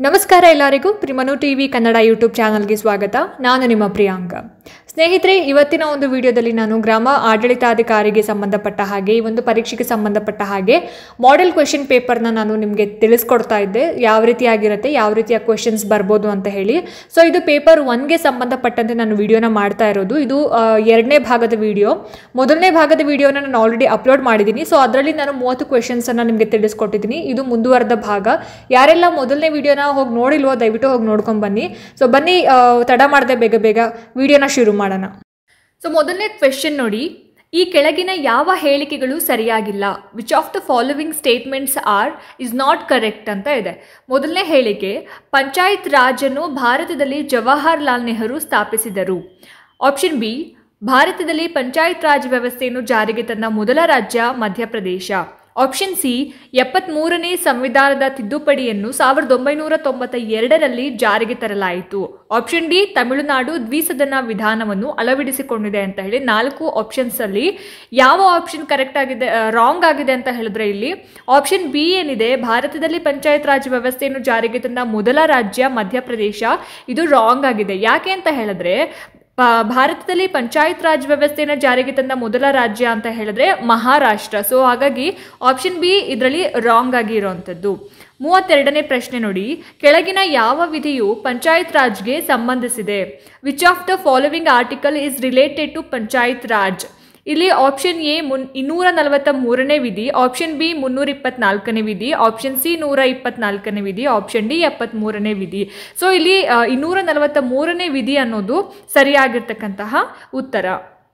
ನಮಸ್ಕಾರ ಎಲ್ಲರಿಗೂ ಪ್ರಿಮನು TV Kannada YouTube ಚಾನಲ್ಗೆ ಸ್ವಾಗತ. ನಾನು ನಿಮ್ಮ ಪ್ರಿಯಾಂಕ. ಸ್ನೇಹಿತರೆ, ಇವತ್ತಿನ ಒಂದು ವಿಡಿಯೋದಲ್ಲಿ ನಾನು ಗ್ರಾಮ ಆಡಳಿತಾಧಿಕಾರಿಗೆ ಸಂಬಂಧಪಟ್ಟ ಹಾಗೆ ಈ ಒಂದು ಪರೀಕ್ಷೆಗೆ ಸಂಬಂಧಪಟ್ಟ ಹಾಗೆ ಮಾಡೆಲ್ ಕ್ವೆಶ್ಚನ್ ಪೇಪರ್ನ ನಾನು ನಿಮಗೆ ತಿಳಿಸ್ಕೊಡ್ತಾ ಇದ್ದೆ. ಯಾವ ರೀತಿಯಾಗಿರುತ್ತೆ, ಯಾವ ರೀತಿಯ ಕ್ವೆಶ್ಚನ್ಸ್ ಬರ್ಬೋದು ಅಂತ ಹೇಳಿ. ಸೊ ಇದು ಪೇಪರ್ 1ಗೆ ಸಂಬಂಧಪಟ್ಟಂತೆ ನಾನು ವಿಡಿಯೋನ ಮಾಡ್ತಾ ಇರೋದು. ಇದು ಎರಡನೇ ಭಾಗದ ವಿಡಿಯೋ. ಮೊದಲನೇ ಭಾಗದ ವಿಡಿಯೋನ ನಾನು ಆಲ್ರೆಡಿ ಅಪ್ಲೋಡ್ ಮಾಡಿದ್ದೀನಿ. ಸೊ ಅದರಲ್ಲಿ ನಾನು 30 ಕ್ವೆಶ್ಚನ್ಸನ್ನು ನಿಮಗೆ ತಿಳಿಸ್ಕೊಟ್ಟಿದ್ದೀನಿ. ಇದು ಮುಂದುವರೆದ ಭಾಗ. ಯಾರೆಲ್ಲ ಮೊದಲನೇ ವಿಡಿಯೋನ ಹೋಗಿ ನೋಡಿಲ್ವೋ ದಯವಿಟ್ಟು ಹೋಗಿ ನೋಡ್ಕೊಂಡು ಬನ್ನಿ. ಸೊ ಬನ್ನಿ, ತಡ ಮಾಡದೆ ಬೇಗ ವಿಡಿಯೋನ ಶುರು ಮಾಡೋಣ. ಸೊ ಮೊದಲನೇ ಕ್ವೆಶ್ಚನ್ ನೋಡಿ, ಈ ಕೆಳಗಿನ ಯಾವ ಹೇಳಿಕೆಗಳು ಸರಿಯಾಗಿಲ್ಲ? Which of the following statements is not correct ಅಂತ ಇದೆ. ಮೊದಲನೇ ಹೇಳಿಕೆ, ಪಂಚಾಯತ್ ರಾಜ್ ಅನ್ನು ಭಾರತದಲ್ಲಿ ಜವಾಹರ್ಲಾಲ್ ನೆಹರು ಸ್ಥಾಪಿಸಿದರು. ಆಪ್ಷನ್ ಬಿ, ಭಾರತದಲ್ಲಿ ಪಂಚಾಯತ್ ರಾಜ್ ವ್ಯವಸ್ಥೆಯನ್ನು ಜಾರಿಗೆ ತಂದ ಮೊದಲ ರಾಜ್ಯ ಮಧ್ಯಪ್ರದೇಶ. ಆಪ್ಷನ್ ಸಿ, 73ನೇ ಸಂವಿಧಾನದ ತಿದ್ದುಪಡಿಯನ್ನು 1992ರಲ್ಲಿ ಜಾರಿಗೆ ತರಲಾಯಿತು. ಆಪ್ಷನ್ ಡಿ, ತಮಿಳುನಾಡು ದ್ವಿಸದನ ವಿಧಾನವನ್ನು ಅಳವಡಿಸಿಕೊಂಡಿದೆ ಅಂತ ಹೇಳಿ 4 ಆಪ್ಷನ್ಸ್ ಅಲ್ಲಿ ಯಾವ ಆಪ್ಷನ್ ಕರೆಕ್ಟ್ ಆಗಿದೆ, ರಾಂಗ್ ಆಗಿದೆ ಅಂತ ಹೇಳಿದ್ರೆ ಇಲ್ಲಿ ಆಪ್ಷನ್ ಬಿ ಏನಿದೆ, ಭಾರತದಲ್ಲಿ ಪಂಚಾಯತ್ ರಾಜ್ ವ್ಯವಸ್ಥೆಯನ್ನು ಜಾರಿಗೆ ತಂದ ಮೊದಲ ರಾಜ್ಯ ಮಧ್ಯಪ್ರದೇಶ, ಇದು ರಾಂಗ್ ಆಗಿದೆ. ಯಾಕೆ ಅಂತ ಹೇಳಿದ್ರೆ ಭಾರತದಲ್ಲಿ ಪಂಚಾಯತ್ ರಾಜ್ ವ್ಯವಸ್ಥೆಯನ್ನು ಜಾರಿಗೆ ತಂದ ಮೊದಲ ರಾಜ್ಯ ಅಂತ ಹೇಳಿದ್ರೆ ಮಹಾರಾಷ್ಟ್ರ. ಸೊ ಹಾಗಾಗಿ ಆಪ್ಷನ್ ಬಿ ಇದರಲ್ಲಿ ರಾಂಗ್ ಆಗಿ ಇರುವಂಥದ್ದು. 32ನೇ ಪ್ರಶ್ನೆ ನೋಡಿ, ಕೆಳಗಿನ ಯಾವ ವಿಧಿಯು ಪಂಚಾಯತ್ ರಾಜ್ಗೆ ಸಂಬಂಧಿಸಿದೆ? Which of the following article is related to Panchayat Raj? ಇಲ್ಲಿ ಆಪ್ಷನ್ ಎ 243ನೇ ವಿಧಿ, ಆಪ್ಷನ್ ಬಿ 324ನೇ ವಿಧಿ, ಆಪ್ಷನ್ ಸಿ 124ನೇ ವಿಧಿ, ಆಪ್ಷನ್ ಡಿ 73ನೇ ವಿಧಿ. ಸೊ ಇಲ್ಲಿ 243ನೇ ವಿಧಿ ಅನ್ನೋದು ಸರಿಯಾಗಿರ್ತಕ್ಕಂತಹ ಉತ್ತರ.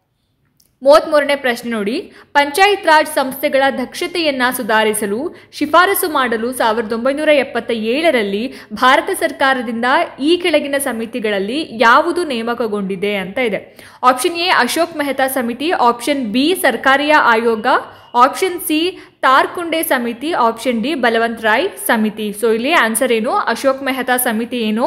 33ನೇ ಪ್ರಶ್ನೆ ನೋಡಿ, ಪಂಚಾಯತ್ ರಾಜ್ ಸಂಸ್ಥೆಗಳ ದಕ್ಷತೆಯನ್ನು ಸುಧಾರಿಸಲು ಶಿಫಾರಸು ಮಾಡಲು 1977ರಲ್ಲಿ ಭಾರತ ಸರ್ಕಾರದಿಂದ ಈ ಕೆಳಗಿನ ಸಮಿತಿಗಳಲ್ಲಿ ಯಾವುದು ನೇಮಕಗೊಂಡಿದೆ ಅಂತ ಇದೆ. ಆಪ್ಷನ್ ಎ ಅಶೋಕ್ ಮೆಹ್ತಾ ಸಮಿತಿ, ಆಪ್ಷನ್ ಬಿ ಸರ್ಕಾರಿಯ ಆಯೋಗ, ಆಪ್ಷನ್ ಸಿ ತಾರ್ಕುಂಡೆ ಸಮಿತಿ, ಆಪ್ಷನ್ ಡಿ ಬಲವಂತ್ ರಾಯ್ ಸಮಿತಿ. ಸೊ ಇಲ್ಲಿ ಆನ್ಸರ್ ಏನು? ಅಶೋಕ್ ಮೆಹ್ತಾ ಸಮಿತಿ ಏನು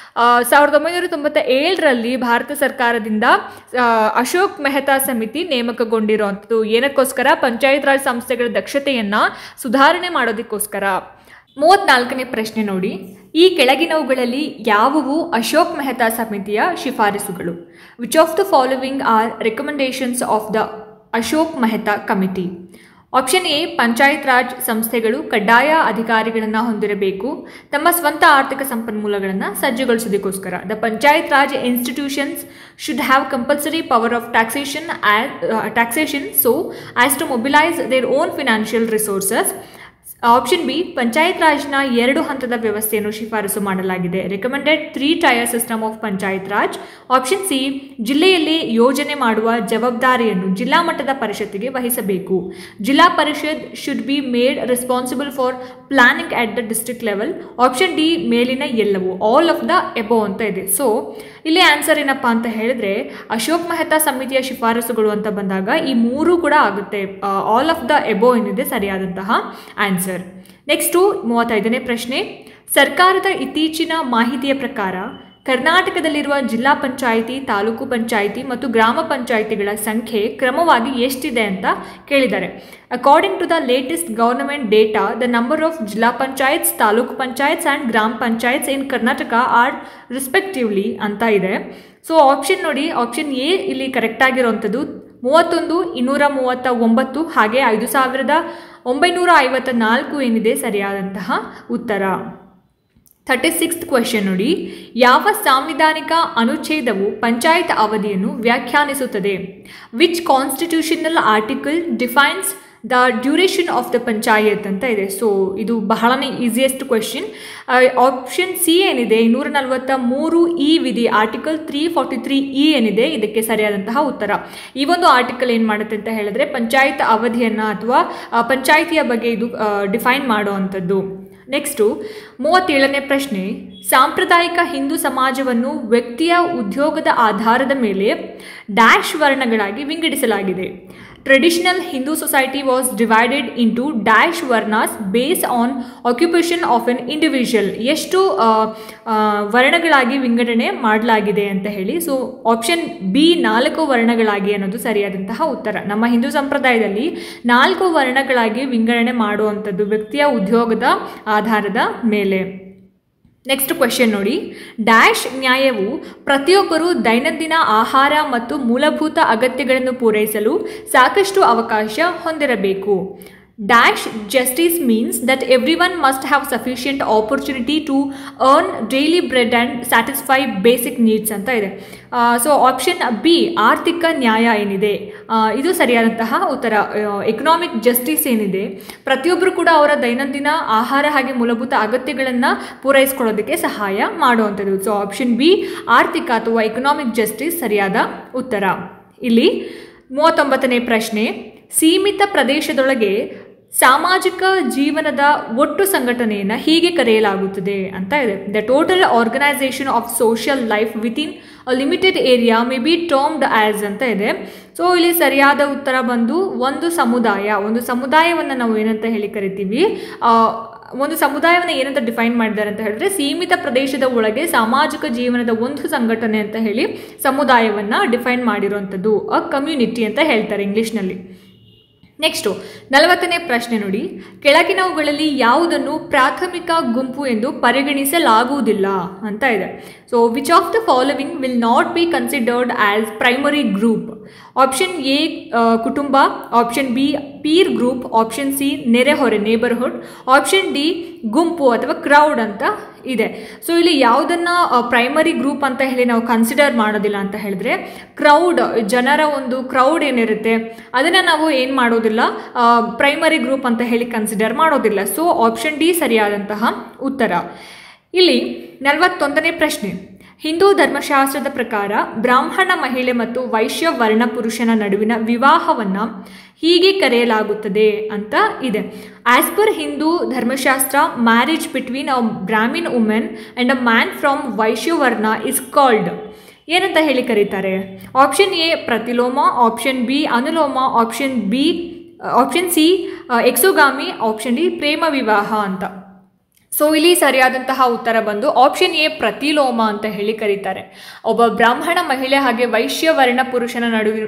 1997ರಲ್ಲಿ ಭಾರತ ಸರ್ಕಾರದಿಂದ ಅಶೋಕ್ ಮೆಹ್ತಾ ಸಮಿತಿ ನೇಮಕಗೊಂಡಿರುವಂಥದ್ದು. ಏನಕ್ಕೋಸ್ಕರ? ಪಂಚಾಯತ್ ರಾಜ್ ಸಂಸ್ಥೆಗಳ ದಕ್ಷತೆಯನ್ನು ಸುಧಾರಣೆ ಮಾಡೋದಕ್ಕೋಸ್ಕರ. 34ನೇ ಪ್ರಶ್ನೆ ನೋಡಿ, ಈ ಕೆಳಗಿನವುಗಳಲ್ಲಿ ಯಾವುವು ಅಶೋಕ್ ಮೆಹ್ತಾ ಸಮಿತಿಯ ಶಿಫಾರಸುಗಳು? Which of the following are recommendations of the Ashok Mehta committee? Option A, Panchayat Raj ಸಂಸ್ಥೆಗಳು ಕಡ್ಡಾಯ ಅಧಿಕಾರಿಗಳನ್ನು ಹೊಂದಿರಬೇಕು, ತಮ್ಮ ಸ್ವಂತ ಆರ್ಥಿಕ ಸಂಪನ್ಮೂಲಗಳನ್ನು ಸಜ್ಜುಗೊಳಿಸೋದಕ್ಕೋಸ್ಕರ. The Panchayat Raj institutions should have compulsory power of taxation so as to mobilise their own financial resources. Option B, Panchayat ರಾಜ್ನ 2 ಹಂತದ ವ್ಯವಸ್ಥೆಯನ್ನು ಶಿಫಾರಸು ಮಾಡಲಾಗಿದೆ. Recommended 3 tier system of Panchayat Raj. Option C, ಜಿಲ್ಲೆಯಲ್ಲಿ ಯೋಜನೆ ಮಾಡುವ ಜವಾಬ್ದಾರಿಯನ್ನು ಜಿಲ್ಲಾ ಮಟ್ಟದ ಪರಿಷತ್ತಿಗೆ ವಹಿಸಬೇಕು. Zilla Parishad should be made responsible for planning at the district level. Option D, ಮೇಲಿನ ಎಲ್ಲವೂ, ಆಲ್ ಆಫ್ ದ ಎಬೋ ಅಂತ ಇದೆ. ಸೊ ಇಲ್ಲಿ ಆನ್ಸರ್ ಏನಪ್ಪಾ ಅಂತ ಹೇಳಿದ್ರೆ ಅಶೋಕ್ ಮೆಹ್ತಾ ಸಮಿತಿಯ ಶಿಫಾರಸುಗಳು ಅಂತ ಬಂದಾಗ ಈ 3 ಕೂಡ ಆಗುತ್ತೆ. ಆಲ್ ಆಫ್ ದ ಎಬೋ ಏನಿದೆ ಸರಿಯಾದಂತಹ ಆನ್ಸರ್. ನೆಕ್ಸ್ಟು 35ನೇ ಪ್ರಶ್ನೆ, ಸರ್ಕಾರದ ಇತ್ತೀಚಿನ ಮಾಹಿತಿಯ ಪ್ರಕಾರ ಕರ್ನಾಟಕದಲ್ಲಿರುವ ಜಿಲ್ಲಾ ಪಂಚಾಯಿತಿ, ತಾಲೂಕು ಪಂಚಾಯಿತಿ ಮತ್ತು ಗ್ರಾಮ ಪಂಚಾಯಿತಿಗಳ ಸಂಖ್ಯೆ ಕ್ರಮವಾಗಿ ಎಷ್ಟಿದೆ ಅಂತ ಕೇಳಿದ್ದಾರೆ. According to the latest government data, the number of Zilla Panchayats, Taluk Panchayats and Grama Panchayats in Karnataka are respectively ಅಂತ ಇದೆ. ಸೊ ಆಪ್ಷನ್ ನೋಡಿ, ಆಪ್ಷನ್ ಎ ಇಲ್ಲಿ ಕರೆಕ್ಟ್ ಆಗಿರುವಂಥದ್ದು 31, 239 ಹಾಗೆ 5954 ಏನಿದೆ ಸರಿಯಾದಂತಹ ಉತ್ತರ. 36th ಕ್ವೆಶ್ಚನ್ ನೋಡಿ, ಯಾವ ಸಾಂವಿಧಾನಿಕ ಅನುಚ್ಛೇದವು ಪಂಚಾಯತ್ ಅವಧಿಯನ್ನು ವ್ಯಾಖ್ಯಾನಿಸುತ್ತದೆ? Which constitutional article defines the duration of the Panchayat ಅಂತ ಇದೆ. ಸೊ ಇದು ಬಹಳನೇ ಈಸಿಯೆಸ್ಟ್ ಕ್ವೆಶ್ಚನ್. ಆಪ್ಷನ್ ಸಿ ಏನಿದೆ 243 ವಿಧಿ, ಆರ್ಟಿಕಲ್ 343 ಏನಿದೆ ಇದಕ್ಕೆ ಸರಿಯಾದಂತಹ ಉತ್ತರ. ಈ ಒಂದು ಆರ್ಟಿಕಲ್ ಏನು ಮಾಡುತ್ತೆ ಅಂತ ಹೇಳಿದ್ರೆ ಪಂಚಾಯತ್ ಅವಧಿಯನ್ನು ಅಥವಾ ಪಂಚಾಯಿತಿಯ ಬಗ್ಗೆ ಇದು ಡಿಫೈನ್ ಮಾಡುವಂಥದ್ದು. ನೆಕ್ಸ್ಟು 37ನೇ ಪ್ರಶ್ನೆ, ಸಾಂಪ್ರದಾಯಿಕ ಹಿಂದೂ ಸಮಾಜವನ್ನು ವ್ಯಕ್ತಿಯ ಉದ್ಯೋಗದ ಆಧಾರದ ಮೇಲೆ ಡ್ಯಾಶ್ ವರ್ಣಗಳಾಗಿ ವಿಂಗಡಿಸಲಾಗಿದೆ. Traditional Hindu society was divided into dash varnas base on occupation of an individual. ಎಷ್ಟು ವರ್ಣಗಳಾಗಿ ವಿಂಗಡಣೆ ಮಾಡಲಾಗಿದೆ ಅಂತ ಹೇಳಿ. ಸೊ ಆಪ್ಷನ್ ಬಿ 4 ವರ್ಣಗಳಾಗಿ ಅನ್ನೋದು ಸರಿಯಾದಂತಹ ಉತ್ತರ. ನಮ್ಮ ಹಿಂದೂ ಸಂಪ್ರದಾಯದಲ್ಲಿ 4 ವರ್ಣಗಳಾಗಿ ವಿಂಗಡಣೆ ಮಾಡುವಂಥದ್ದು ವ್ಯಕ್ತಿಯ ಉದ್ಯೋಗದ ಆಧಾರದ ಮೇಲೆ. ನೆಕ್ಸ್ಟ್ ಕ್ವೆಶ್ಚನ್ ನೋಡಿ, ಡ್ಯಾಶ್ ನ್ಯಾಯವು ಪ್ರತಿಯೊಬ್ಬರು ದೈನಂದಿನ ಆಹಾರ ಮತ್ತು ಮೂಲಭೂತ ಅಗತ್ಯಗಳನ್ನು ಪೂರೈಸಲು ಸಾಕಷ್ಟು ಅವಕಾಶ ಹೊಂದಿರಬೇಕು. Dash justice means that everyone must have sufficient opportunity to earn daily bread and satisfy basic needs ಅಂತ ಇದೆ. ಸೊ ಆಪ್ಷನ್ ಬಿ ಆರ್ಥಿಕ ನ್ಯಾಯ ಏನಿದೆ ಇದು ಸರಿಯಾದಂತಹ ಉತ್ತರ. ಎಕನಾಮಿಕ್ ಜಸ್ಟಿಸ್ ಏನಿದೆ, ಪ್ರತಿಯೊಬ್ಬರು ಕೂಡ ಅವರ ದೈನಂದಿನ ಆಹಾರ ಹಾಗೆ ಮೂಲಭೂತ ಅಗತ್ಯಗಳನ್ನು ಪೂರೈಸ್ಕೊಳ್ಳೋದಕ್ಕೆ ಸಹಾಯ ಮಾಡುವಂಥದ್ದು. ಸೊ ಆಪ್ಷನ್ ಬಿ ಆರ್ಥಿಕ ಅಥವಾ ಎಕನಾಮಿಕ್ ಜಸ್ಟಿಸ್ ಸರಿಯಾದ ಉತ್ತರ. ಇಲ್ಲಿ 39ನೇ ಪ್ರಶ್ನೆ, ಸೀಮಿತ ಪ್ರದೇಶದೊಳಗೆ ಸಾಮಾಜಿಕ ಜೀವನದ ಒಟ್ಟು ಸಂಘಟನೆಯನ್ನು ಹೀಗೆ ಕರೆಯಲಾಗುತ್ತದೆ ಅಂತ ಇದೆ. The total organisation of social life within a limited area may be termed as ಅಂತ ಇದೆ. ಸೊ ಇಲ್ಲಿ ಸರಿಯಾದ ಉತ್ತರ ಬಂದು ಒಂದು ಸಮುದಾಯವನ್ನು ನಾವು ಏನಂತ ಹೇಳಿ ಕರಿತೀವಿ, ಒಂದು ಸಮುದಾಯವನ್ನು ಏನಂತ ಡಿಫೈನ್ ಮಾಡಿದ್ದಾರೆ ಅಂತ ಹೇಳಿದ್ರೆ ಸೀಮಿತ ಪ್ರದೇಶದ ಒಳಗೆ ಸಾಮಾಜಿಕ ಜೀವನದ ಒಂದು ಸಂಘಟನೆ ಅಂತ ಹೇಳಿ ಸಮುದಾಯವನ್ನು ಡಿಫೈನ್ ಮಾಡಿರುವಂಥದ್ದು ಅ ಕಮ್ಯುನಿಟಿ ಅಂತ ಹೇಳ್ತಾರೆ ಇಂಗ್ಲೀಷ್ನಲ್ಲಿ. ನೆಕ್ಸ್ಟು 40ನೇ ಪ್ರಶ್ನೆ ನೋಡಿ, ಕೆಳಗಿನವುಗಳಲ್ಲಿ ಯಾವುದನ್ನು ಪ್ರಾಥಮಿಕ ಗುಂಪು ಎಂದು ಪರಿಗಣಿಸಲಾಗುವುದಿಲ್ಲ ಅಂತ ಇದೆ. So which of the following will not be considered as primary group? Option A ಕುಟುಂಬ, option B peer group, option C ನೆರೆಹೊರೆ ನೇಬರ್ಹುಡ್, ಆಪ್ಷನ್ ಡಿ ಗುಂಪು ಅಥವಾ ಕ್ರೌಡ್ ಅಂತ ಇದೆ. ಸೊ ಇಲ್ಲಿ ಯಾವುದನ್ನು ಪ್ರೈಮರಿ ಗ್ರೂಪ್ ಅಂತ ಹೇಳಿ ನಾವು ಕನ್ಸಿಡರ್ ಮಾಡೋದಿಲ್ಲ ಅಂತ ಹೇಳಿದ್ರೆ ಕ್ರೌಡ್, ಜನರ ಒಂದು ಕ್ರೌಡ್ ಏನಿರುತ್ತೆ ಅದನ್ನು ನಾವು ಏನು ಮಾಡೋದಿಲ್ಲ, ಪ್ರೈಮರಿ ಗ್ರೂಪ್ ಅಂತ ಹೇಳಿ ಕನ್ಸಿಡರ್ ಮಾಡೋದಿಲ್ಲ. ಸೊ ಆಪ್ಷನ್ ಡಿ ಸರಿಯಾದಂತಹ ಉತ್ತರ. ಇಲ್ಲಿ 41ನೇ ಪ್ರಶ್ನೆ, ಹಿಂದೂ ಧರ್ಮಶಾಸ್ತ್ರದ ಪ್ರಕಾರ ಬ್ರಾಹ್ಮಣ ಮಹಿಳೆ ಮತ್ತು ವೈಶ್ಯ ವರ್ಣ ಪುರುಷನ ನಡುವಿನ ವಿವಾಹವನ್ನು ಹೀಗೆ ಕರೆಯಲಾಗುತ್ತದೆ ಅಂತ ಇದೆ. As per Hindu Dharmashastra, marriage between a Brahmin women and a man from Vaishya varna is called ಏನಂತ ಹೇಳಿ ಕರೀತಾರೆ? Option A Pratiloma, option B Anuloma, option C exogamy, option D ಪ್ರೇಮ ವಿವಾಹ ಅಂತ. ಸೊ ಇಲ್ಲಿ ಸರಿಯಾದಂತಹ ಉತ್ತರ ಬಂದು ಆಪ್ಷನ್ ಎ ಪ್ರತಿಲೋಮ ಅಂತ ಹೇಳಿ ಕರೀತಾರೆ. ಒಬ್ಬ ಬ್ರಾಹ್ಮಣ ಮಹಿಳೆ ಹಾಗೆ ವೈಶ್ಯ ವರ್ಣ ಪುರುಷನ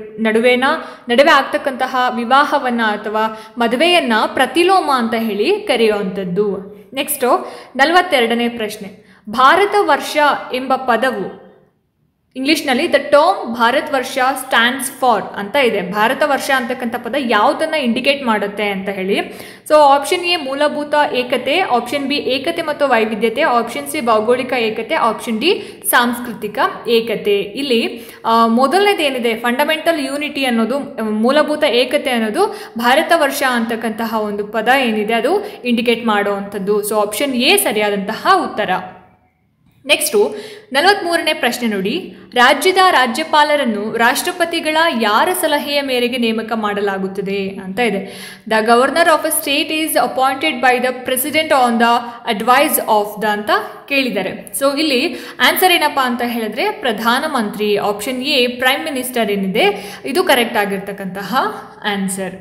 ನಡುವೆ ಆಗ್ತಕ್ಕಂತಹ ವಿವಾಹವನ್ನು ಅಥವಾ ಮದುವೆಯನ್ನು ಪ್ರತಿಲೋಮ ಅಂತ ಹೇಳಿ ಕರೆಯುವಂಥದ್ದು. ನೆಕ್ಸ್ಟು 42ನೇ ಪ್ರಶ್ನೆ, ಭಾರತ ವರ್ಷ ಎಂಬ ಪದವು ಇಂಗ್ಲೀಷ್ನಲ್ಲಿ ದ ಟರ್ಮ್ ಭಾರತ್ ವರ್ಷ ಸ್ಟ್ಯಾಂಡ್ಸ್ ಫಾರ್ ಅಂತ ಇದೆ. ಭಾರತ ವರ್ಷ ಅಂತಕ್ಕಂಥ ಪದ ಯಾವುದನ್ನು ಇಂಡಿಕೇಟ್ ಮಾಡುತ್ತೆ ಅಂತ ಹೇಳಿ. ಸೊ ಆಪ್ಷನ್ ಎ ಮೂಲಭೂತ ಏಕತೆ, ಆಪ್ಷನ್ ಬಿ ಏಕತೆ ಮತ್ತು ವೈವಿಧ್ಯತೆ, ಆಪ್ಷನ್ ಸಿ ಭೌಗೋಳಿಕ ಏಕತೆ, ಆಪ್ಷನ್ ಡಿ ಸಾಂಸ್ಕೃತಿಕ ಏಕತೆ. ಇಲ್ಲಿ ಮೊದಲನೇದೇನಿದೆ ಫಂಡಮೆಂಟಲ್ ಯೂನಿಟಿ ಅನ್ನೋದು, ಮೂಲಭೂತ ಏಕತೆ ಅನ್ನೋದು ಭಾರತ ವರ್ಷ ಅಂತಕ್ಕಂತಹ ಒಂದು ಪದ ಏನಿದೆ ಅದು ಇಂಡಿಕೇಟ್ ಮಾಡುವಂಥದ್ದು. ಸೊ ಆಪ್ಷನ್ ಎ ಸರಿಯಾದಂತಹ ಉತ್ತರ. ನೆಕ್ಸ್ಟು 43ನೇ ಪ್ರಶ್ನೆ ನೋಡಿ, ರಾಜ್ಯದ ರಾಜ್ಯಪಾಲರನ್ನು ರಾಷ್ಟ್ರಪತಿಗಳ ಯಾರ ಸಲಹೆಯ ಮೇರೆಗೆ ನೇಮಕ ಮಾಡಲಾಗುತ್ತದೆ ಅಂತ ಇದೆ. The governor of a state is appointed by the president on the advice of the ಅಂತ ಕೇಳಿದ್ದಾರೆ. ಸೊ ಇಲ್ಲಿ ಆನ್ಸರ್ ಏನಪ್ಪ ಅಂತ ಹೇಳಿದ್ರೆ ಪ್ರಧಾನಮಂತ್ರಿ, ಆಪ್ಷನ್ ಎ ಪ್ರೈಮ್ ಮಿನಿಸ್ಟರ್ ಏನಿದೆ ಇದು ಕರೆಕ್ಟ್ ಆಗಿರ್ತಕ್ಕಂತಹ ಆನ್ಸರ್.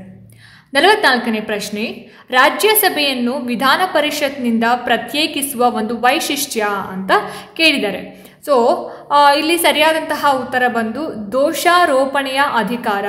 44ನೇ ಪ್ರಶ್ನೆ, ರಾಜ್ಯಸಭೆಯನ್ನು ವಿಧಾನ ಪರಿಷತ್ನಿಂದ ಪ್ರತ್ಯೇಕಿಸುವ ಒಂದು ವೈಶಿಷ್ಟ್ಯ ಅಂತ ಕೇಳಿದ್ದಾರೆ. ಸೊ ಇಲ್ಲಿ ಸರಿಯಾದಂತಹ ಉತ್ತರ ಬಂದು ದೋಷಾರೋಪಣೆಯ ಅಧಿಕಾರ.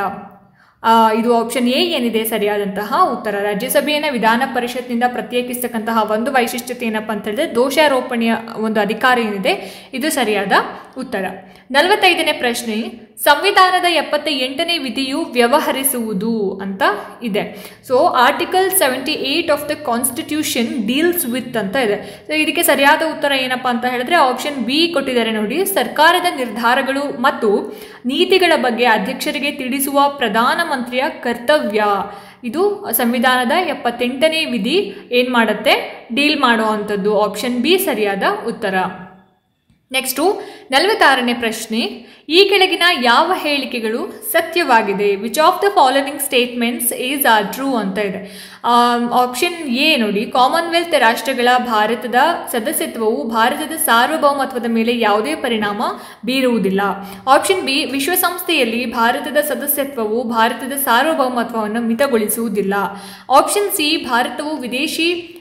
ಇದು ಆಪ್ಷನ್ ಎ ಏನಿದೆ ಸರಿಯಾದಂತಹ ಉತ್ತರ. ರಾಜ್ಯಸಭೆಯನ್ನು ವಿಧಾನ ಪರಿಷತ್ನಿಂದ ಪ್ರತ್ಯೇಕಿಸ್ತಕ್ಕಂತಹ ಒಂದು ವೈಶಿಷ್ಟ್ಯತೆ ಏನಪ್ಪ ಅಂತ ಹೇಳಿದ್ರೆ ದೋಷಾರೋಪಣೆಯ ಒಂದು ಅಧಿಕಾರ ಏನಿದೆ ಇದು ಸರಿಯಾದ ಉತ್ತರ. 45ನೇ ಪ್ರಶ್ನೆ, ಸಂವಿಧಾನದ 78ನೇ ವಿಧಿಯು ವ್ಯವಹರಿಸುವುದು ಅಂತ ಇದೆ. So article 78 of the constitution deals with ಅಂತ ಇದೆ. ಸೊ ಇದಕ್ಕೆ ಸರಿಯಾದ ಉತ್ತರ ಏನಪ್ಪ ಅಂತ ಹೇಳಿದ್ರೆ ಆಪ್ಷನ್ ಬಿ ಕೊಟ್ಟಿದ್ದಾರೆ ನೋಡಿ, ಸರ್ಕಾರದ ನಿರ್ಧಾರಗಳು ಮತ್ತು ನೀತಿಗಳ ಬಗ್ಗೆ ಅಧ್ಯಕ್ಷರಿಗೆ ತಿಳಿಸುವ ಪ್ರಧಾನಮಂತ್ರಿಯ ಕರ್ತವ್ಯ. ಇದು ಸಂವಿಧಾನದ 78ನೇ ವಿಧಿ ಏನು ಮಾಡುತ್ತೆ, ಡೀಲ್ ಮಾಡುವಂಥದ್ದು. ಆಪ್ಷನ್ ಬಿ ಸರಿಯಾದ ಉತ್ತರ. ನೆಕ್ಸ್ಟು 46ನೇ ಪ್ರಶ್ನೆ, ಈ ಕೆಳಗಿನ ಯಾವ ಹೇಳಿಕೆಗಳು ಸತ್ಯವಾಗಿದೆ? Which of the following statements is are true ಅಂತ ಇದೆ. ಆಪ್ಷನ್ ಎ ನೋಡಿ, ಕಾಮನ್ವೆಲ್ತ್ ರಾಷ್ಟ್ರಗಳ ಭಾರತದ ಸದಸ್ಯತ್ವವು ಭಾರತದ ಸಾರ್ವಭೌಮತ್ವದ ಮೇಲೆ ಯಾವುದೇ ಪರಿಣಾಮ ಬೀರುವುದಿಲ್ಲ. ಆಪ್ಷನ್ ಬಿ, ವಿಶ್ವಸಂಸ್ಥೆಯಲ್ಲಿ ಭಾರತದ ಸದಸ್ಯತ್ವವು ಭಾರತದ ಸಾರ್ವಭೌಮತ್ವವನ್ನು ಮಿತಗೊಳಿಸುವುದಿಲ್ಲ. ಆಪ್ಷನ್ ಸಿ, ಭಾರತವು ವಿದೇಶಿ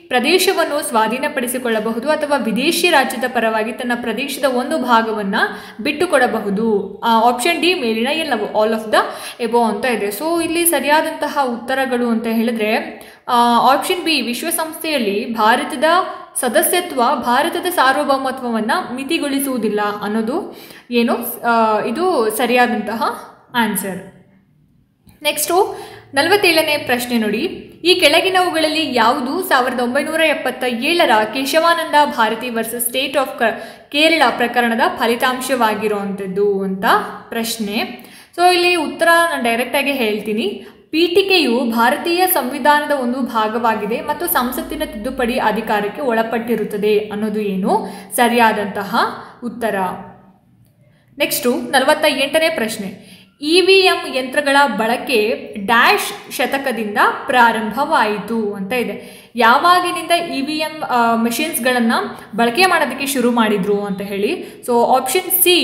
ಪ್ರದೇಶವನ್ನು ಸ್ವಾಧೀನಪಡಿಸಿಕೊಳ್ಳಬಹುದು ಅಥವಾ ವಿದೇಶಿ ರಾಜ್ಯದ ಪರವಾಗಿ ತನ್ನ ಪ್ರದೇಶದ ಒಂದು ಭಾಗವನ್ನು ಬಿಟ್ಟುಕೊಡಬಹುದು. ಆಪ್ಷನ್ ಡಿ ಮೇಲಿನ ಎಲ್ಲವೂ, ಆಲ್ ಆಫ್ ದ ಎಬೋ ಅಂತ ಇದೆ. ಸೊ ಇಲ್ಲಿ ಸರಿಯಾದಂತಹ ಉತ್ತರಗಳು ಅಂತ ಹೇಳಿದ್ರೆ ಆಪ್ಷನ್ ಬಿ, ವಿಶ್ವಸಂಸ್ಥೆಯಲ್ಲಿ ಭಾರತದ ಸದಸ್ಯತ್ವ ಭಾರತದ ಸಾರ್ವಭೌಮತ್ವವನ್ನು ಮಿತಿಗೊಳಿಸುವುದಿಲ್ಲ ಅನ್ನೋದು ಇದು ಸರಿಯಾದಂತಹ ಆನ್ಸರ್. ನೆಕ್ಸ್ಟು 47ನೇ ಪ್ರಶ್ನೆ ನೋಡಿ. ಈ ಕೆಳಗಿನವುಗಳಲ್ಲಿ ಯಾವುದು 1977ರ Kesavananda Bharati versus state of Kerala ಪ್ರಕರಣದ ಫಲಿತಾಂಶವಾಗಿರುವಂಥದ್ದು ಅಂತ ಪ್ರಶ್ನೆ. ಸೊ ಇಲ್ಲಿ ಉತ್ತರ ನಾನು ಡೈರೆಕ್ಟಾಗಿ ಹೇಳ್ತೀನಿ. ಪೀಠಿಕೆಯು ಭಾರತೀಯ ಸಂವಿಧಾನದ ಒಂದು ಭಾಗವಾಗಿದೆ ಮತ್ತು ಸಂಸತ್ತಿನ ತಿದ್ದುಪಡಿ ಅಧಿಕಾರಕ್ಕೆ ಒಳಪಟ್ಟಿರುತ್ತದೆ ಅನ್ನೋದು ಸರಿಯಾದಂತಹ ಉತ್ತರ. ನೆಕ್ಸ್ಟು 48ನೇ ಪ್ರಶ್ನೆ. EVM ಯಂತ್ರಗಳ ಬಳಕೆ ಡ್ಯಾಶ್ ಶತಕದಿಂದ ಪ್ರಾರಂಭವಾಯಿತು ಅಂತ ಇದೆ. ಯಾವಾಗಿನಿಂದ EVM ಮಷಿನ್ಸ್ಗಳನ್ನು ಬಳಕೆ ಮಾಡೋದಕ್ಕೆ ಶುರು ಮಾಡಿದ್ರು ಅಂತ ಹೇಳಿ. ಸೊ ಆಪ್ಷನ್ ಸಿ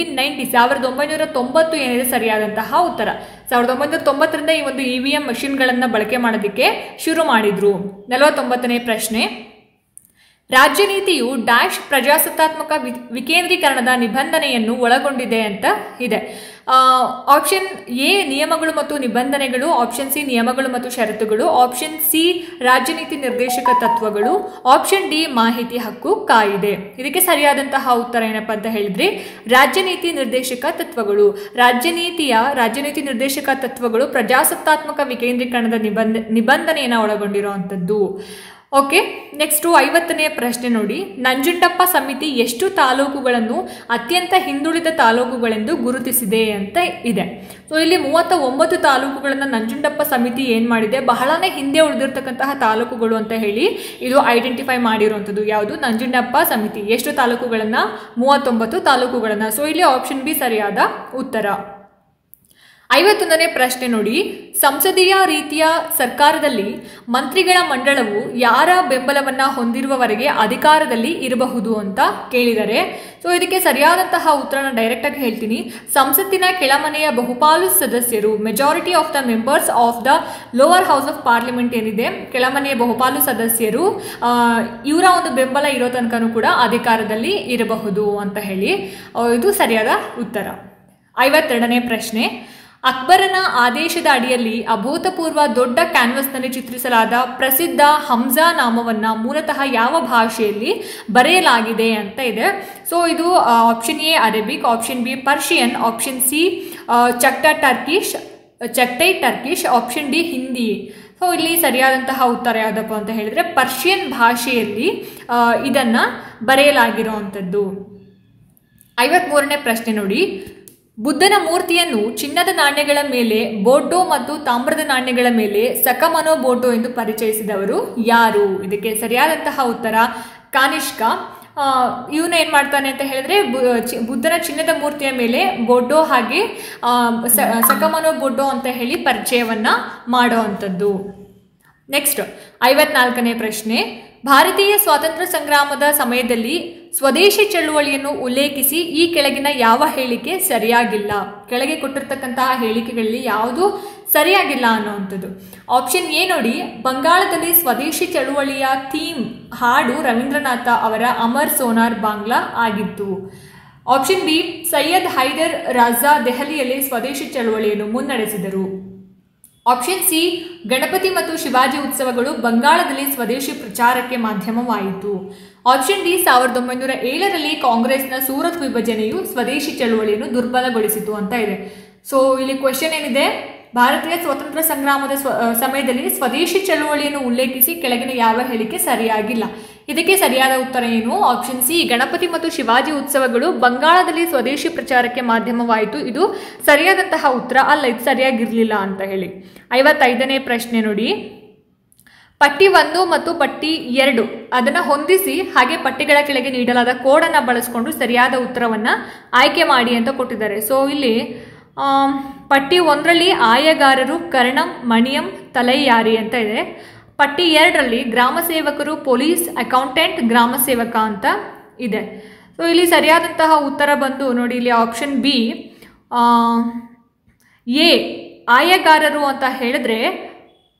1990 ಏನಿದೆ ಸರಿಯಾದಂತಹ ಉತ್ತರ. 1990ರಿಂದ ಈ ಒಂದು EVM ಮಷಿನ್ಗಳನ್ನು ಬಳಕೆ ಮಾಡೋದಕ್ಕೆ ಶುರು ಮಾಡಿದ್ರು. 49ನೇ ಪ್ರಶ್ನೆ. ರಾಜ್ಯನೀತಿಯು ಡ್ಯಾಶ್ ಪ್ರಜಾಸತ್ತಾತ್ಮಕ ವಿಕೇಂದ್ರೀಕರಣದ ನಿಬಂಧನೆಯನ್ನು ಒಳಗೊಂಡಿದೆ ಅಂತ ಇದೆ. ಆಪ್ಷನ್ ಎ ನಿಯಮಗಳು ಮತ್ತು ನಿಬಂಧನೆಗಳು, ಆಪ್ಷನ್ ಸಿ ನಿಯಮಗಳು ಮತ್ತು ಷರತ್ತುಗಳು, ಆಪ್ಷನ್ ಸಿ ರಾಜ್ಯನೀತಿ ನಿರ್ದೇಶಕ ತತ್ವಗಳು, ಆಪ್ಷನ್ ಡಿ ಮಾಹಿತಿ ಹಕ್ಕು ಕಾಯಿದೆ. ಇದಕ್ಕೆ ಸರಿಯಾದಂತಹ ಉತ್ತರ ಏನಪ್ಪ ಅಂತ ಹೇಳಿದ್ರೆ ರಾಜ್ಯನೀತಿ ನಿರ್ದೇಶಕ ತತ್ವಗಳು. ರಾಜ್ಯನೀತಿ ನಿರ್ದೇಶಕ ತತ್ವಗಳು ಪ್ರಜಾಸತ್ತಾತ್ಮಕ ವಿಕೇಂದ್ರೀಕರಣದ ನಿಬಂಧನೆಯನ್ನು ಒಳಗೊಂಡಿರುವಂಥದ್ದು. ಓಕೆ, ನೆಕ್ಸ್ಟು 50ನೇ ಪ್ರಶ್ನೆ ನೋಡಿ. ನಂಜುಂಡಪ್ಪ ಸಮಿತಿ ಎಷ್ಟು ತಾಲೂಕುಗಳನ್ನು ಅತ್ಯಂತ ಹಿಂದುಳಿದ ತಾಲೂಕುಗಳೆಂದು ಗುರುತಿಸಿದೆ ಅಂತ ಇದೆ. ಸೊ ಇಲ್ಲಿ 39 ತಾಲೂಕುಗಳನ್ನು ನಂಜುಂಡಪ್ಪ ಸಮಿತಿ ಏನು ಮಾಡಿದೆ, ಬಹಳನೇ ಹಿಂದೆ ಉಳಿದಿರ್ತಕ್ಕಂತಹ ತಾಲೂಕುಗಳು ಅಂತ ಹೇಳಿ ಇದು ಐಡೆಂಟಿಫೈ ಮಾಡಿರುವಂಥದ್ದು. ಯಾವುದು? ನಂಜುಂಡಪ್ಪ ಸಮಿತಿ. ಎಷ್ಟು ತಾಲೂಕುಗಳನ್ನು? 39 ತಾಲೂಕುಗಳನ್ನು. ಸೊ ಇಲ್ಲಿ ಆಪ್ಷನ್ ಬಿ ಸರಿಯಾದ ಉತ್ತರ. 51ನೇ ಪ್ರಶ್ನೆ ನೋಡಿ. ಸಂಸದೀಯ ರೀತಿಯ ಸರ್ಕಾರದಲ್ಲಿ ಮಂತ್ರಿಗಳ ಮಂಡಳವು ಯಾರ ಬೆಂಬಲವನ್ನು ಹೊಂದಿರುವವರೆಗೆ ಅಧಿಕಾರದಲ್ಲಿ ಇರಬಹುದು ಅಂತ ಕೇಳಿದರೆ, ಸೊ ಇದಕ್ಕೆ ಸರಿಯಾದಂತಹ ಉತ್ತರನ ಡೈರೆಕ್ಟಾಗಿ ಹೇಳ್ತೀನಿ. ಸಂಸತ್ತಿನ ಕೆಳಮನೆಯ ಬಹುಪಾಲು ಸದಸ್ಯರು, majority of the members of the lower house of parliament ಏನಿದೆ, ಕೆಳಮನೆಯ ಬಹುಪಾಲು ಸದಸ್ಯರು ಇವರ ಒಂದು ಬೆಂಬಲ ಇರೋ ತನಕನೂ ಕೂಡ ಅಧಿಕಾರದಲ್ಲಿ ಇರಬಹುದು ಅಂತ ಹೇಳಿ ಇದು ಸರಿಯಾದ ಉತ್ತರ. 52ನೇ ಪ್ರಶ್ನೆ. ಅಕ್ಬರನ ಆದೇಶದ ಅಡಿಯಲ್ಲಿ ಅಭೂತಪೂರ್ವ ದೊಡ್ಡ ಕ್ಯಾನ್ವಸ್ನಲ್ಲಿ ಚಿತ್ರಿಸಲಾದ ಪ್ರಸಿದ್ಧ ಹಂಜಾ ನಾಮವನ್ನು ಮೂಲತಃ ಯಾವ ಭಾಷೆಯಲ್ಲಿ ಬರೆಯಲಾಗಿದೆ ಅಂತ ಇದೆ. ಸೊ ಇದು option A Arabic, option B Persian, option C Chagatai Turkish, option D Hindi. So ಇಲ್ಲಿ ಸರಿಯಾದಂತಹ ಉತ್ತರ ಯಾವುದಪ್ಪ ಅಂತ ಹೇಳಿದ್ರೆ ಪರ್ಷಿಯನ್ ಭಾಷೆಯಲ್ಲಿ ಇದನ್ನು ಬರೆಯಲಾಗಿರುವಂಥದ್ದು. 53ನೇ ಪ್ರಶ್ನೆ ನೋಡಿ. ಬುದ್ಧನ ಮೂರ್ತಿಯನ್ನು ಚಿನ್ನದ ನಾಣ್ಯಗಳ ಮೇಲೆ ಬೋಟೋ ಮತ್ತು ತಾಮ್ರದ ನಾಣ್ಯಗಳ ಮೇಲೆ ಸಕಮನೋ ಬೋಟೋ ಎಂದು ಪರಿಚಯಿಸಿದವರು ಯಾರು? ಇದಕ್ಕೆ ಸರಿಯಾದಂತಹ ಉತ್ತರ ಕಾನಿಷ್ಕ. ಇವನು ಏನು ಮಾಡ್ತಾನೆ ಅಂತ ಹೇಳಿದ್ರೆ ಬುದ್ಧನ ಚಿನ್ನದ ಮೂರ್ತಿಯ ಮೇಲೆ ಬೋಟೋ ಹಾಗೆ ಸಕಮನೋ ಬೋಟೋ ಅಂತ ಹೇಳಿ ಪರಿಚಯವನ್ನ ಮಾಡೋ ಅಂಥದ್ದು. ನೆಕ್ಸ್ಟ್ 54ನೇ ಪ್ರಶ್ನೆ. ಭಾರತೀಯ ಸ್ವಾತಂತ್ರ್ಯ ಸಂಗ್ರಾಮದ ಸಮಯದಲ್ಲಿ ಸ್ವದೇಶಿ ಚಳುವಳಿಯನ್ನು ಉಲ್ಲೇಖಿಸಿ ಈ ಕೆಳಗಿನ ಯಾವ ಹೇಳಿಕೆ ಸರಿಯಾಗಿಲ್ಲ? ಕೆಳಗೆ ಕೊಟ್ಟಿರ್ತಕ್ಕಂತಹ ಹೇಳಿಕೆಗಳಲ್ಲಿ ಯಾವುದು ಸರಿಯಾಗಿಲ್ಲ ಅನ್ನುವಂಥದ್ದು. ಆಪ್ಷನ್ ಎ ನೋಡಿ, ಬಂಗಾಳದಲ್ಲಿ ಸ್ವದೇಶಿ ಚಳುವಳಿಯ ಥೀಮ್ ಹಾಡು ರವೀಂದ್ರನಾಥ ಅವರ ಅಮರ್ ಸೋನಾರ್ ಬಾಂಗ್ಲಾ ಆಗಿತ್ತು. ಆಪ್ಷನ್ ಬಿ, ಸೈಯದ್ ಹೈದರ್ ರಾಜಾ ದೆಹಲಿಯಲ್ಲಿ ಸ್ವದೇಶಿ ಚಳುವಳಿಯನ್ನು ಮುನ್ನಡೆಸಿದರು. ಆಪ್ಷನ್ ಸಿ, ಗಣಪತಿ ಮತ್ತು ಶಿವಾಜಿ ಉತ್ಸವಗಳು ಬಂಗಾಳದಲ್ಲಿ ಸ್ವದೇಶಿ ಪ್ರಚಾರಕ್ಕೆ ಮಾಧ್ಯಮವಾಯಿತು. ಆಪ್ಷನ್ ಡಿ, 1907ರಲ್ಲಿ ಕಾಂಗ್ರೆಸ್ನ ಸೂರತ್ ವಿಭಜನೆಯು ಸ್ವದೇಶಿ ಚಳುವಳಿಯನ್ನು ದುರ್ಬಲಗೊಳಿಸಿತು ಅಂತ ಇದೆ. ಸೊ ಇಲ್ಲಿ ಕ್ವೆಶ್ಚನ್ ಏನಿದೆ, ಭಾರತೀಯ ಸ್ವಾತಂತ್ರ್ಯ ಸಂಗ್ರಾಮದ ಸಮಯದಲ್ಲಿ ಸ್ವದೇಶಿ ಚಳುವಳಿಯನ್ನು ಉಲ್ಲೇಖಿಸಿ ಕೆಳಗಿನ ಯಾವ ಹೇಳಿಕೆ ಸರಿಯಾಗಿಲ್ಲ? ಇದಕ್ಕೆ ಸರಿಯಾದ ಉತ್ತರ ಏನು? ಆಪ್ಷನ್ ಸಿ, ಗಣಪತಿ ಮತ್ತು ಶಿವಾಜಿ ಉತ್ಸವಗಳು ಬಂಗಾಳದಲ್ಲಿ ಸ್ವದೇಶಿ ಪ್ರಚಾರಕ್ಕೆ ಮಾಧ್ಯಮವಾಯಿತು. ಇದು ಸರಿಯಾದಂತಹ ಉತ್ತರ ಅಲ್ಲ, ಇದು ಸರಿಯಾಗಿರಲಿಲ್ಲ ಅಂತ ಹೇಳಿ. 55ನೇ ಪ್ರಶ್ನೆ ನೋಡಿ. ಪಟ್ಟಿ 1 ಮತ್ತು ಪಟ್ಟಿ 2 ಅದನ್ನು ಹೊಂದಿಸಿ ಹಾಗೆ ಪಟ್ಟಿಗಳ ಕೆಳಗೆ ನೀಡಲಾದ ಕೋಡನ್ನು ಬಳಸಿಕೊಂಡು ಸರಿಯಾದ ಉತ್ತರವನ್ನು ಆಯ್ಕೆ ಮಾಡಿ ಅಂತ ಕೊಟ್ಟಿದ್ದಾರೆ. ಸೊ ಇಲ್ಲಿ ಪಟ್ಟಿ 1ರಲ್ಲಿ ಆಯಗಾರರು ಕರ್ಣಂ ಮಣಿಯಂ ತಲೈಯಾರಿ ಅಂತ ಇದೆ. ಪಟ್ಟಿ 2ರಲ್ಲಿ ಗ್ರಾಮ ಸೇವಕರು ಪೊಲೀಸ್ ಅಕೌಂಟೆಂಟ್ ಗ್ರಾಮ ಸೇವಕ ಅಂತ ಇದೆ. ಸೊ ಇಲ್ಲಿ ಸರಿಯಾದಂತಹ ಉತ್ತರ ಬಂದು ನೋಡಿ, ಇಲ್ಲಿ ಆಪ್ಷನ್ ಬಿ ಎ ಆಯಗಾರರು ಅಂತ ಹೇಳಿದ್ರೆ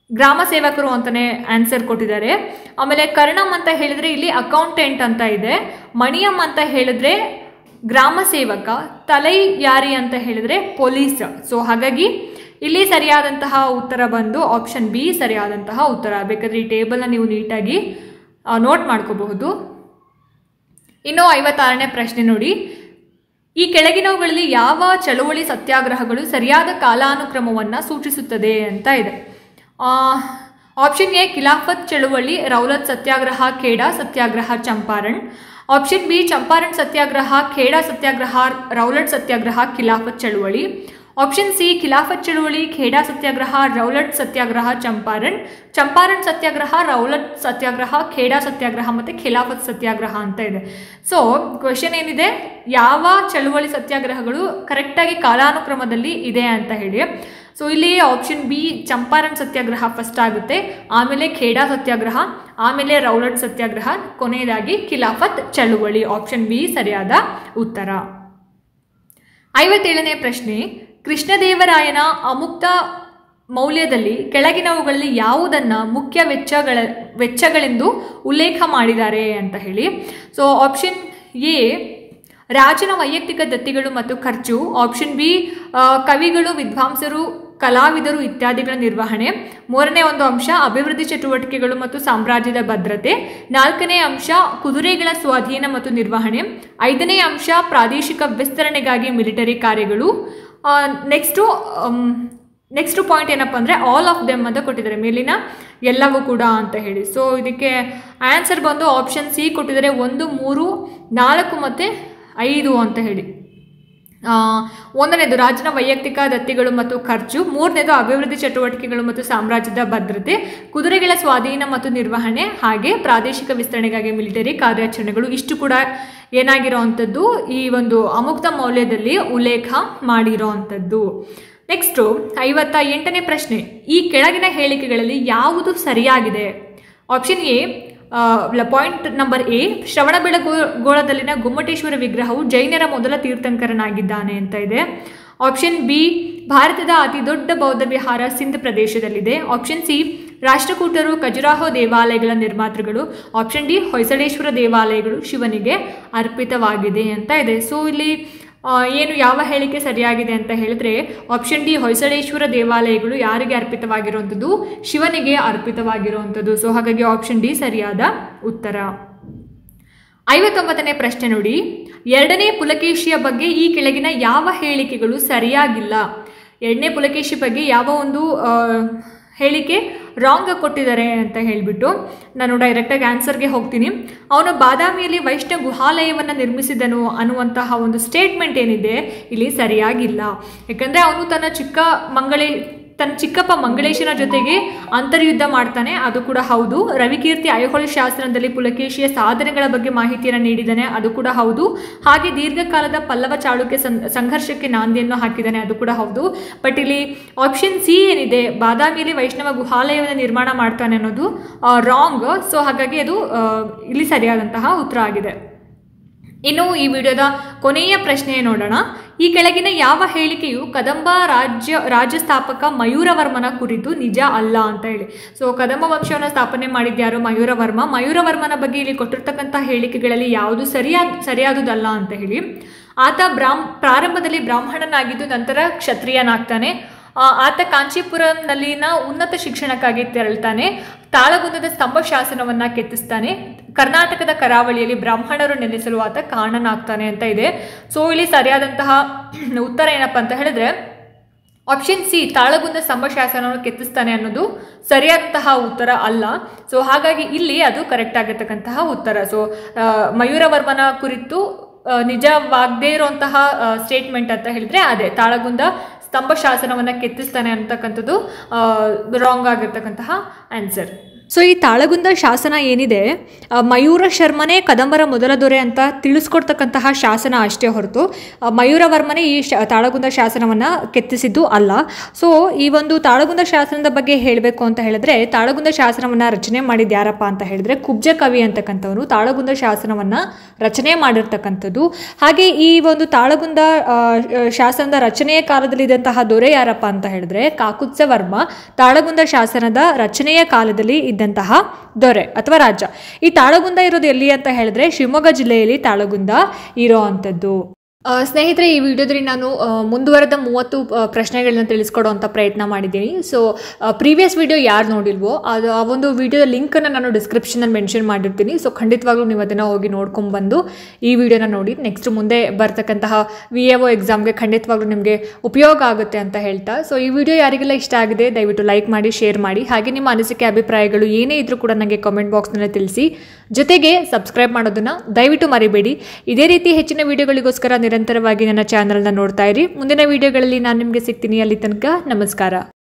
ಗ್ರಾಮ ಸೇವಕರು ಅಂತಾನೆ ಆನ್ಸರ್ ಕೊಟ್ಟಿದ್ದಾರೆ. ಆಮೇಲೆ ಕರ್ಣಂ ಅಂತ ಹೇಳಿದ್ರೆ ಇಲ್ಲಿ ಅಕೌಂಟೆಂಟ್ ಅಂತ ಇದೆ. ಮಣಿಯಂ ಅಂತ ಹೇಳಿದ್ರೆ ಗ್ರಾಮ ಸೇವಕ. ತಲೈಯಾರಿ ಅಂತ ಹೇಳಿದ್ರೆ ಪೊಲೀಸ್. ಸೊ ಹಾಗಾಗಿ ಇಲ್ಲಿ ಸರಿಯಾದಂತಹ ಉತ್ತರ ಬಂದು ಆಪ್ಷನ್ ಬಿ ಸರಿಯಾದಂತಹ ಉತ್ತರ. ಬೇಕಾದ್ರೆ ಈ ಟೇಬಲ್ನ ನೀವು ನೀಟಾಗಿ ನೋಟ್ ಮಾಡ್ಕೋಬಹುದು. ಇನ್ನು 56ನೇ ಪ್ರಶ್ನೆ ನೋಡಿ. ಈ ಕೆಳಗಿನವುಗಳಲ್ಲಿ ಯಾವ ಚಳುವಳಿ ಸತ್ಯಾಗ್ರಹಗಳು ಸರಿಯಾದ ಕಾಲಾನುಕ್ರಮವನ್ನು ಸೂಚಿಸುತ್ತದೆ ಅಂತ ಇದೆ. ಆಪ್ಷನ್ ಎ ಖಿಲಾಫತ್ ಚಳುವಳಿ, Rowlatt satyagraha, Kheda satyagraha, Champaran. Option B Champaran satyagraha, Kheda satyagraha, Rowlatt satyagraha, Khilafat ಚಳುವಳಿ. ಆಪ್ಷನ್ ಸಿ ಖಿಲಾಫತ್ ಚಳುವಳಿ, ಖೇಡಾ ಸತ್ಯಾಗ್ರಹ, ರೌಲಟ್ ಸತ್ಯಾಗ್ರಹ, ಚಂಪಾರಣ್. ಚಂಪಾರಣ್ ಸತ್ಯಾಗ್ರಹ, ರೌಲಟ್ ಸತ್ಯಾಗ್ರಹ, ಖೇಡಾ ಸತ್ಯಾಗ್ರಹ ಮತ್ತು ಖಿಲಾಫತ್ ಸತ್ಯಾಗ್ರಹ ಅಂತ ಇದೆ. ಸೊ ಕ್ವೆಶನ್ ಏನಿದೆ, ಯಾವ ಚಳುವಳಿ ಸತ್ಯಾಗ್ರಹಗಳು ಕರೆಕ್ಟಾಗಿ ಕಾಲಾನುಕ್ರಮದಲ್ಲಿ ಇದೆ ಅಂತ ಹೇಳಿ. ಸೊ ಇಲ್ಲಿ option B Champaran satyagraha first ಆಗುತ್ತೆ, ಆಮೇಲೆ ಖೇಡಾ ಸತ್ಯಾಗ್ರಹ, ಆಮೇಲೆ ರೌಲಟ್ ಸತ್ಯಾಗ್ರಹ, ಕೊನೆಯದಾಗಿ ಖಿಲಾಫತ್ ಚಳುವಳಿ. ಆಪ್ಷನ್ ಬಿ ಸರಿಯಾದ ಉತ್ತರ. 57ನೇ ಪ್ರಶ್ನೆ. ಕೃಷ್ಣದೇವರಾಯನ ಅಮುಕ್ತ ಮೌಲ್ಯದಲ್ಲಿ ಕೆಳಗಿನವುಗಳಲ್ಲಿ ಯಾವುದನ್ನು ಮುಖ್ಯ ವೆಚ್ಚಗಳೆಂದು ಉಲ್ಲೇಖ ಮಾಡಿದ್ದಾರೆ ಅಂತ ಹೇಳಿ. ಸೊ ಆಪ್ಷನ್ ಎ ರಾಜನ ವೈಯಕ್ತಿಕ ದತ್ತಿಗಳು ಮತ್ತು ಖರ್ಚು. ಆಪ್ಷನ್ ಬಿ ಕವಿಗಳು, ವಿದ್ವಾಂಸರು, ಕಲಾವಿದರು ಇತ್ಯಾದಿಗಳ ನಿರ್ವಹಣೆ. 3ನೇ ಒಂದು ಅಂಶ ಅಭಿವೃದ್ಧಿ ಚಟುವಟಿಕೆಗಳು ಮತ್ತು ಸಾಮ್ರಾಜ್ಯದ ಭದ್ರತೆ. 4ನೇ ಅಂಶ ಕುದುರೆಗಳ ಸ್ವಾಧೀನ ಮತ್ತು ನಿರ್ವಹಣೆ. 5ನೇ ಅಂಶ ಪ್ರಾದೇಶಿಕ ವಿಸ್ತರಣೆಗಾಗಿ ಮಿಲಿಟರಿ ಕಾರ್ಯಗಳು. ನೆಕ್ಸ್ಟ್ ಪಾಯಿಂಟ್ ಏನಪ್ಪ ಅಂದರೆ ಆಲ್ ಆಫ್ ದೆಮ್ ಅಂತ ಕೊಟ್ಟಿದ್ದಾರೆ, ಮೇಲಿನ ಎಲ್ಲವೂ ಕೂಡ ಅಂತ ಹೇಳಿ. ಸೊ ಇದಕ್ಕೆ ಆನ್ಸರ್ ಬಂದು ಆಪ್ಷನ್ ಸಿ ಕೊಟ್ಟಿದ್ದಾರೆ, 1, 3, 4 ಮತ್ತು 5 ಅಂತ ಹೇಳಿ. 1ನೇದು ರಾಜನ ವೈಯಕ್ತಿಕ ದತ್ತಿಗಳು ಮತ್ತು ಖರ್ಚು. 3ನೇದು ಅಭಿವೃದ್ಧಿ ಚಟುವಟಿಕೆಗಳು ಮತ್ತು ಸಾಮ್ರಾಜ್ಯದ ಭದ್ರತೆ. ಕುದುರೆಗಳ ಸ್ವಾಧೀನ ಮತ್ತು ನಿರ್ವಹಣೆ, ಹಾಗೆ ಪ್ರಾದೇಶಿಕ ವಿಸ್ತರಣೆಗಾಗಿ ಮಿಲಿಟರಿ ಕಾರ್ಯಾಚರಣೆಗಳು. ಇಷ್ಟು ಕೂಡ ಏನಾಗಿರೋ ಅಂಥದ್ದು ಈ ಒಂದು ಅಮುಕ್ತ ಮೌಲ್ಯದಲ್ಲಿ ಉಲ್ಲೇಖ ಮಾಡಿರೋ ಅಂಥದ್ದು. ನೆಕ್ಸ್ಟು 58ನೇ ಪ್ರಶ್ನೆ. ಈ ಕೆಳಗಿನ ಹೇಳಿಕೆಗಳಲ್ಲಿ ಯಾವುದು ಸರಿಯಾಗಿದೆ? Option A point number A ಶ್ರವಣಬೆಳಗೊಳದಲ್ಲಿನ ಗೊಮ್ಮಟೇಶ್ವರ ವಿಗ್ರಹವು ಜೈನರ ಮೊದಲ ತೀರ್ಥಂಕರನಾಗಿದ್ದಾನೆ ಅಂತ ಇದೆ. ಆಪ್ಷನ್ ಬಿ ಭಾರತದ ಅತಿ ದೊಡ್ಡ ಬೌದ್ಧ ವಿಹಾರ ಸಿಂಧ್ ಪ್ರದೇಶದಲ್ಲಿದೆ. ಆಪ್ಷನ್ ಸಿ ರಾಷ್ಟ್ರಕೂಟರು ಖಜುರಾಹೋ ದೇವಾಲಯಗಳ ನಿರ್ಮಾತೃಗಳು. ಆಪ್ಷನ್ ಡಿ ಹೊಯ್ಸಳೇಶ್ವರ ದೇವಾಲಯಗಳು ಶಿವನಿಗೆ ಅರ್ಪಿತವಾಗಿದೆ ಅಂತ ಇದೆ. ಸೊ ಇಲ್ಲಿ ಏನು ಯಾವ ಹೇಳಿಕೆ ಸರಿಯಾಗಿದೆ ಅಂತ ಹೇಳಿದ್ರೆ ಆಪ್ಷನ್ ಡಿ ಹೊಯ್ಸಳೇಶ್ವರ ದೇವಾಲಯಗಳು ಯಾರಿಗೆ ಅರ್ಪಿತವಾಗಿರುವಂಥದ್ದು? ಶಿವನಿಗೆ ಅರ್ಪಿತವಾಗಿರುವಂಥದ್ದು. ಸೊ ಹಾಗಾಗಿ ಆಪ್ಷನ್ ಡಿ ಸರಿಯಾದ ಉತ್ತರ. 59ನೇ ಪ್ರಶ್ನೆ ನೋಡಿ. 2ನೇ ಪುಲಕೇಶಿಯ ಬಗ್ಗೆ ಈ ಕೆಳಗಿನ ಯಾವ ಹೇಳಿಕೆಗಳು ಸರಿಯಾಗಿಲ್ಲ? 2ನೇ ಪುಲಕೇಶಿ ಬಗ್ಗೆ ಯಾವ ಒಂದು ಹೇಳಿಕೆ ರಾಂಗ್ ಕೊಟ್ಟಿದ್ದಾರೆ ಅಂತ ಹೇಳಿಬಿಟ್ಟು ನಾನು ಡೈರೆಕ್ಟಾಗಿ ಆನ್ಸರ್ಗೆ ಹೋಗ್ತೀನಿ. ಅವನು ಬಾದಾಮಿಯಲ್ಲಿ ವೈಷ್ಣವ ಗುಹಾಲಯವನ್ನು ನಿರ್ಮಿಸಿದನು ಅನ್ನುವಂತಹ ಒಂದು ಸ್ಟೇಟ್ಮೆಂಟ್ ಏನಿದೆ ಇಲ್ಲಿ ಸರಿಯಾಗಿಲ್ಲ. ಯಾಕಂದರೆ ಅವನು ತನ್ನ ಚಿಕ್ಕಪ್ಪ ಮಂಗಳೇಶನ ಜೊತೆಗೆ ಅಂತರ್ಯುದ್ಧ ಮಾಡ್ತಾನೆ, ಅದು ಕೂಡ ಹೌದು. ರವಿಕೀರ್ತಿ ಐಹೊಳೆ ಶಾಸನದಲ್ಲಿ ಪುಲಕೇಶಿಯ ಸಾಧನೆಗಳ ಬಗ್ಗೆ ಮಾಹಿತಿಯನ್ನು ನೀಡಿದ್ದಾನೆ, ಅದು ಕೂಡ ಹೌದು. ಹಾಗೆ ದೀರ್ಘಕಾಲದ ಪಲ್ಲವ ಚಾಳುಕ್ಯ ಸಂಘರ್ಷಕ್ಕೆ ನಾಂದಿಯನ್ನು ಹಾಕಿದ್ದಾನೆ, ಅದು ಕೂಡ ಹೌದು. ಬಟ್ ಇಲ್ಲಿ ಆಪ್ಷನ್ ಸಿ ಏನಿದೆ ಬಾದಾಮಿಯಲ್ಲಿ ವೈಷ್ಣವ ಗುಹಾಲಯವನ್ನು ನಿರ್ಮಾಣ ಮಾಡ್ತಾನೆ ಅನ್ನೋದು ರಾಂಗ್. ಸೊ ಹಾಗಾಗಿ ಅದು ಇಲ್ಲಿ ಸರಿಯಾದಂತಹ ಉತ್ತರ ಆಗಿದೆ. ಇನ್ನು ಈ ವಿಡಿಯೋದ ಕೊನೆಯ ಪ್ರಶ್ನೆ ನೋಡೋಣ. ಈ ಕೆಳಗಿನ ಯಾವ ಹೇಳಿಕೆಯು ಕದಂಬ ರಾಜ್ಯ ಸ್ಥಾಪಕ ಮಯೂರವರ್ಮನ ಕುರಿತು ನಿಜ ಅಲ್ಲ ಅಂತ ಹೇಳಿ. ಸೊ ಕದಂಬ ವಂಶವನ್ನು ಸ್ಥಾಪನೆ ಮಾಡಿದ್ಯಾರು? ಮಯೂರವರ್ಮ. ಮಯೂರವರ್ಮನ ಬಗ್ಗೆ ಇಲ್ಲಿ ಕೊಟ್ಟಿರ್ತಕ್ಕಂಥ ಹೇಳಿಕೆಗಳಲ್ಲಿ ಯಾವುದು ಸರಿಯಾದುದಲ್ಲ ಅಂತ ಹೇಳಿ. ಆತ ಪ್ರಾರಂಭದಲ್ಲಿ ಬ್ರಾಹ್ಮಣನಾಗಿದ್ದು ನಂತರ ಕ್ಷತ್ರಿಯನಾಗ್ತಾನೆ. ಆತ ಕಾಂಚೀಪುರಂನಲ್ಲಿನ ಉನ್ನತ ಶಿಕ್ಷಣಕ್ಕಾಗಿ ತೆರಳ್ತಾನೆ. ತಾಳಗುಂದದ ಸ್ತಂಭ ಶಾಸನವನ್ನು ಕೆತ್ತಿಸ್ತಾನೆ. ಕರ್ನಾಟಕದ ಕರಾವಳಿಯಲ್ಲಿ ಬ್ರಾಹ್ಮಣರು ನೆಲೆಸಲು ಆತ ಕಾರಣನಾಗ್ತಾನೆ ಅಂತ ಇದೆ. ಸೊ ಇಲ್ಲಿ ಸರಿಯಾದಂತಹ ಉತ್ತರ ಏನಪ್ಪ ಅಂತ ಹೇಳಿದ್ರೆ ಆಪ್ಷನ್ ಸಿ ತಾಳಗುಂದ ಸ್ತಂಭ ಶಾಸನವನ್ನು ಕೆತ್ತಿಸ್ತಾನೆ ಅನ್ನೋದು ಸರಿಯಾದಂತಹ ಉತ್ತರ ಅಲ್ಲ. ಸೊ ಹಾಗಾಗಿ ಇಲ್ಲಿ ಅದು ಕರೆಕ್ಟ್ ಆಗಿರ್ತಕ್ಕಂತಹ ಉತ್ತರ. ಸೊ ಮಯೂರವರ್ಮನ ಕುರಿತು ನಿಜವಾಗದೇ ಇರುವಂತಹ ಸ್ಟೇಟ್ಮೆಂಟ್ ಅಂತ ಹೇಳಿದ್ರೆ ಅದೇ ತಾಳಗುಂದ ಸ್ತಂಭ ಶಾಸನವನ್ನು ಕೆತ್ತಿಸ್ತಾನೆ ಅಂತಕ್ಕಂಥದ್ದು ರಾಂಗ್ ಆಗಿರ್ತಕ್ಕಂತಹ ಆನ್ಸರ್. ಸೊ ಈ ತಾಳಗುಂದ ಶಾಸನ ಏನಿದೆ, ಮಯೂರ ಶರ್ಮನೇ ಕದಂಬರ ಮೊದಲ ದೊರೆ ಅಂತ ತಿಳಿಸ್ಕೊಡ್ತಕ್ಕಂತಹ ಶಾಸನ ಅಷ್ಟೇ ಹೊರತು ಮಯೂರವರ್ಮನೇ ಈ ತಾಳಗುಂದ ಶಾಸನವನ್ನು ಕೆತ್ತಿಸಿದ್ದು ಅಲ್ಲ. ಸೊ ಈ ಒಂದು ತಾಳಗುಂದ ಶಾಸನದ ಬಗ್ಗೆ ಹೇಳಬೇಕು ಅಂತ ಹೇಳಿದ್ರೆ, ತಾಳಗುಂದ ಶಾಸನವನ್ನು ರಚನೆ ಮಾಡಿದ್ದು ಯಾರಪ್ಪ ಅಂತ ಹೇಳಿದ್ರೆ ಕುಬ್ಜ ಕವಿ ಅಂತಕ್ಕಂಥವನು ತಾಳಗುಂದ ಶಾಸನವನ್ನು ರಚನೆ ಮಾಡಿರ್ತಕ್ಕಂಥದ್ದು. ಹಾಗೆ ಈ ಒಂದು ತಾಳಗುಂದ ಶಾಸನದ ರಚನೆಯ ಕಾಲದಲ್ಲಿ ಇದ್ದಂತಹ ದೊರೆ ಯಾರಪ್ಪ ಅಂತ ಹೇಳಿದ್ರೆ ಕಾಕುತ್ಸವರ್ಮ ತಾಳಗುಂದ ಶಾಸನದ ರಚನೆಯ ಕಾಲದಲ್ಲಿ ಇದ್ದಂತಹ ದೊರೆ ಅಥವಾ ರಾಜ. ಈ ತಾಳಗುಂದ ಇರೋದು ಎಲ್ಲಿ ಅಂತ ಹೇಳಿದ್ರೆ ಶಿವಮೊಗ್ಗ ಜಿಲ್ಲೆಯಲ್ಲಿ ತಾಳಗುಂದ ಇರೋ ಅಂಥದ್ದು. ಸ್ನೇಹಿತರೆ, ಈ ವಿಡಿಯೋದಲ್ಲಿ ನಾನು ಮುಂದುವರೆದ 30 ಪ್ರಶ್ನೆಗಳನ್ನ ತಿಳಿಸ್ಕೊಡುವಂಥ ಪ್ರಯತ್ನ ಮಾಡಿದ್ದೀನಿ. ಸೊ ಪ್ರೀವಿಯಸ್ ವಿಡಿಯೋ ಯಾರು ನೋಡಿಲ್ವೋ ಆ ಒಂದು ವಿಡಿಯೋದ ಲಿಂಕನ್ನು ನಾನು ಡಿಸ್ಕ್ರಿಪ್ಷನಲ್ಲಿ ಮೆನ್ಷನ್ ಮಾಡಿರ್ತೀನಿ. ಸೊ ಖಂಡಿತವಾಗ್ಲೂ ನೀವು ಅದನ್ನು ಹೋಗಿ ನೋಡ್ಕೊಂಡ್ಬಂದು ಈ ವಿಡಿಯೋನ ನೋಡಿ ನೆಕ್ಸ್ಟ್ ಮುಂದೆ ಬರ್ತಕ್ಕಂತಹ VAO ಎಕ್ಸಾಮ್ಗೆ ಖಂಡಿತವಾಗ್ಲೂ ನಿಮಗೆ ಉಪಯೋಗ ಆಗುತ್ತೆ ಅಂತ ಹೇಳ್ತಾ, ಸೊ ಈ ವಿಡಿಯೋ ಯಾರಿಗೆಲ್ಲ ಇಷ್ಟ ಆಗಿದೆ ದಯವಿಟ್ಟು ಲೈಕ್ ಮಾಡಿ, ಶೇರ್ ಮಾಡಿ. ಹಾಗೆ ನಿಮ್ಮ ಅನಿಸಿಕೆ ಅಭಿಪ್ರಾಯಗಳು ಏನೇ ಇದ್ರೂ ಕೂಡ ನನಗೆ ಕಾಮೆಂಟ್ ಬಾಕ್ಸ್ನಲ್ಲಿ ತಿಳಿಸಿ. ಜೊತೆಗೆ ಸಬ್ಸ್ಕ್ರೈಬ್ ಮಾಡೋದನ್ನು ದಯವಿಟ್ಟು ಮರಿಬೇಡಿ. ಇದೇ ರೀತಿ ಹೆಚ್ಚಿನ ವಿಡಿಯೋಗಳಿಗೋಸ್ಕರ ನಿರಂತರವಾಗಿ ನನ್ನ ಚಾನಲ್ನ ನೋಡ್ತಾ ಇರಿ. ಮುಂದಿನ ವಿಡಿಯೋಗಳಲ್ಲಿ ನಾನು ನಿಮಗೆ ಸಿಗ್ತೀನಿ. ಅಲ್ಲಿ ತನಕ ನಮಸ್ಕಾರ.